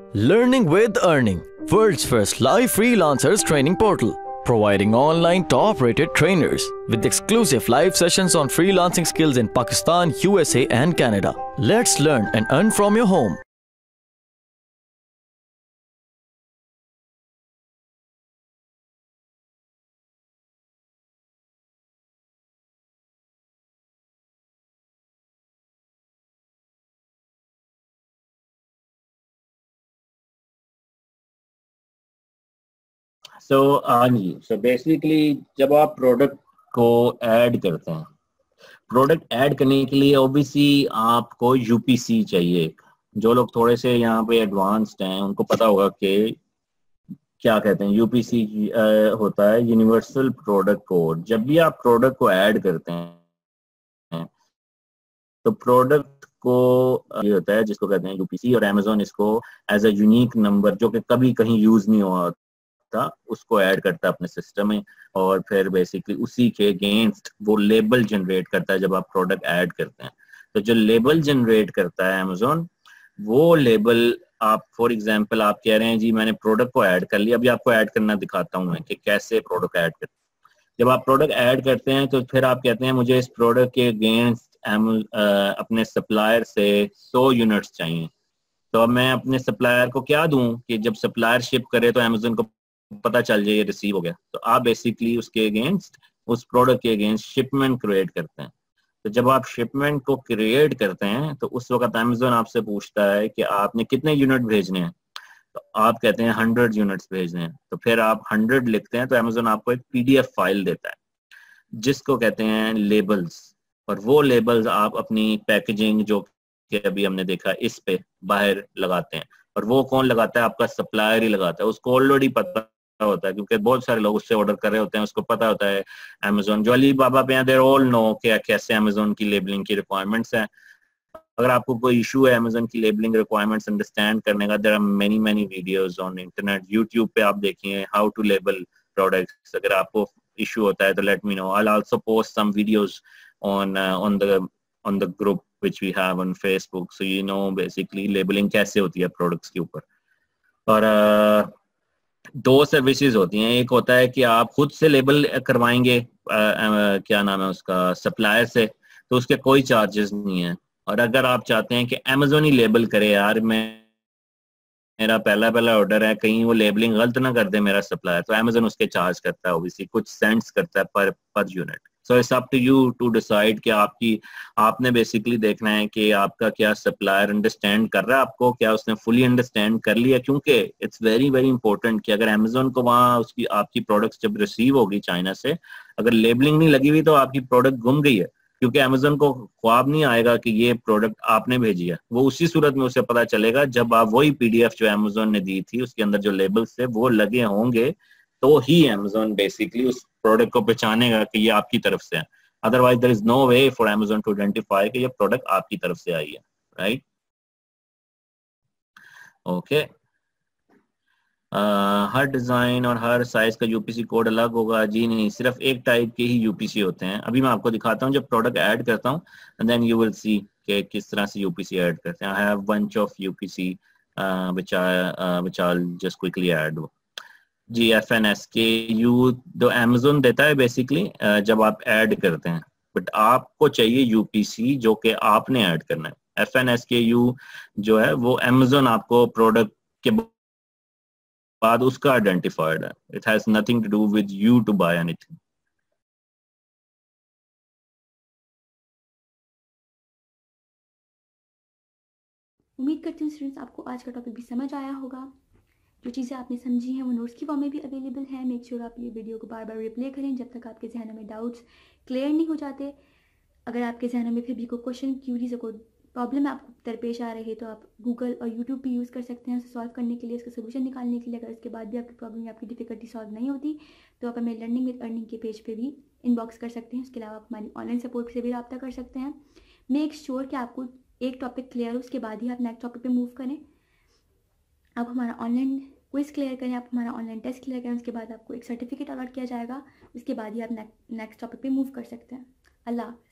Learning with Earning, world's first live freelancers training portal, providing online top-rated trainers with exclusive live sessions on freelancing skills in Pakistan, USA and Canada. Let's learn and earn from your home. हाँ जी, basically जब आप product को add करते हैं, product add करने के लिए obviously आपको यूपीसी चाहिए। जो लोग थोड़े से यहाँ पे एडवांस्ड हैं उनको पता होगा कि क्या कहते हैं यूपीसी होता है यूनिवर्सल प्रोडक्ट कोड। जब भी आप प्रोडक्ट को ऐड करते हैं तो प्रोडक्ट को ये होता है जिसको कहते हैं यूपीसी, और अमेज़न इसको एज अ यूनिक नंबर जो कि कभी कहीं यूज नहीं हुआ था उसको ऐड करता है अपने सिस्टम में, और फिर बेसिकली उसी के अगेंस्ट वो लेबल जनरेट करता है जब आप प्रोडक्ट ऐड करते हैं। तो जो लेबल जनरेट करता है अमेज़न, वो लेबल आप फॉर एग्जांपल आप कह रहे हैं जी मैंने प्रोडक्ट को ऐड कर लिया, अभी आपको ऐड करना दिखाता हूँ मैं कि कैसे प्रोडक्ट ऐड करते हैं। जब आप प्रोडक्ट ऐड करते हैं तो फिर आप कहते हैं मुझे इस प्रोडक्ट के अगेंस्ट अपने सप्लायर से 100 यूनिट्स चाहिए। तो अब मैं अपने सप्लायर को क्या दूं कि जब सप्लायर शिप करे तो अमेज़न को पता चल जाए ये रिसीव हो गया। तो आप बेसिकली उसके अगेंस्ट, उस प्रोडक्ट के अगेंस्ट शिपमेंट क्रिएट करते हैं। तो जब आप शिपमेंट को क्रिएट करते हैं तो उस वक्त अमेज़न आपसे पूछता है कि आपने कितने यूनिट भेजने हैं। तो आप कहते हैं 100 यूनिट्स भेजने हैं। तो फिर आप 100 लिखते हैं तो अमेज़न आपको एक पीडीएफ फाइल देता है जिसको कहते हैं लेबल्स। और वो लेबल्स आप अपनी पैकेजिंग जो कि अभी हमने देखा इस पे बाहर लगाते हैं, और वो कौन लगाता है? आपका सप्लायर ही लगाता है। उसको ऑलरेडी पता होता है क्योंकि बहुत सारे लोग उससे ऑर्डर कर रहे होते हैं, उसको पता होता है अमेज़न जो अली बाबा पे हैं दे ऑल नो कि कैसे अमेज़न की लेबलिंग की रिक्वायरमेंट्स हैं। अगर आपको कोई इशू है अमेज़न की लेबलिंग रिक्वायरमेंट्स अंडरस्टैंड करने का, there are many many videos on internet, YouTube पे आप देखिए हाउ टू लेबल प्रोडक्ट्स। अगर आपको इशू होता है तो let me know, I will also post some videos on the group which we have on Facebook, so you know basically labeling कैसे होती है प्रोडक्ट्स के ऊपर। और दो सर्विसेज होती हैं, एक होता है कि आप खुद से लेबल करवाएंगे क्या नाम है उसका, सप्लायर से, तो उसके कोई चार्जेस नहीं है। और अगर आप चाहते हैं कि अमेज़न ही लेबल करे, यार मैं मेरा पहला पहला ऑर्डर है कहीं वो लेबलिंग गलत ना कर दे मेरा सप्लायर, तो अमेज़न उसके चार्ज करता है, ओबियसली कुछ सेंट्स करता है पर unit. So it's up to you to decide कि आपने बेसिकली देखना है कि आपका क्या सप्लायर अंडरस्टैंड कर रहा है आपको, क्या उसने फुली अंडरस्टैंड कर लिया। क्योंकि इट्स वेरी वेरी इंपॉर्टेंट कि अगर अमेज़न को वहाँ उसकी आपकी प्रोडक्ट्स जब रिसीव होगी चाइना से, अगर लेबलिंग नहीं लगी हुई तो आपकी प्रोडक्ट गुम गई है। क्योंकि अमेज़न को ख्वाब नहीं आएगा कि ये प्रोडक्ट आपने भेजी है, वो उसी सूरत में उसे पता चलेगा जब आप वही पीडीएफ जो अमेज़न ने दी थी उसके अंदर जो लेबल्स थे वो लगे होंगे, तो ही अमेज़न बेसिकली उस प्रोडक्ट को पहचानेगा कि ये आपकी तरफ से है। Otherwise there is no way for Amazon to identify कि ये प्रोडक्ट आपकी तरफ से आई है, राइट? ओके। हर डिज़ाइन और हर साइज का यूपीसी कोड अलग होगा? जी नहीं, सिर्फ एक टाइप के ही यूपीसी होते हैं। अभी मैं आपको दिखाता हूँ जब प्रोडक्ट ऐड करता हूँ, and then you will see कि किस तरह से यूपीसी ऐड करते हैं। I have bunch of UPC which I'll just quickly add। जी, FNSKU तो अमेज़न देता है बेसिकली जब आप ऐड करते हैं, बट आपको चाहिए यूपीसी जो कि आपने ऐड करना है। FNSKU जो है वो अमेज़न आपको प्रोडक्ट के बाद उसका आइडेंटिफाइड है। It has nothing to do with you to buy anything. उम्मीद करती हूँ स्टूडेंट्स आपको आज का टॉपिक भी समझ आया होगा। जो चीज़ें आपने समझी हैं वो नोट्स की फॉर्म में भी अवेलेबल है। मेक श्योर आप ये वीडियो को बार बार रिप्ले करें जब तक आपके जहनों में डाउट्स क्लियर नहीं हो जाते। अगर आपके जहनों में फिर भी कोई क्वेश्चन, क्यूरीज और कोई प्रॉब्लम आपको दरपेश आ रही है तो आप गूगल और यूट्यूब भी यूज़ कर सकते हैं उसे सॉल्व करने के लिए, उसका सोल्यूशन निकालने के लिए। अगर उसके बाद भी आपकी प्रॉब्लम या आपकी डिफिकल्टी सॉल्व नहीं होती तो आप हमें लर्निंग विद अर्निंग के पेज पे भी इनबॉक्स कर सकते हैं। उसके अलावा आप हमारी ऑनलाइन सपोर्ट से भी रब्ता कर सकते हैं। मेक श्योर कि आपको एक टॉपिक क्लियर हो, उसके बाद ही आप नेक्स्ट टॉपिक पे मूव करें। आप हमारा ऑनलाइन क्विज क्लियर करें, आप हमारा ऑनलाइन टेस्ट क्लियर करें, उसके बाद आपको एक सर्टिफिकेट अलॉट किया जाएगा। उसके बाद ही आप नेक्स्ट टॉपिक पे मूव कर सकते हैं। अल्लाह।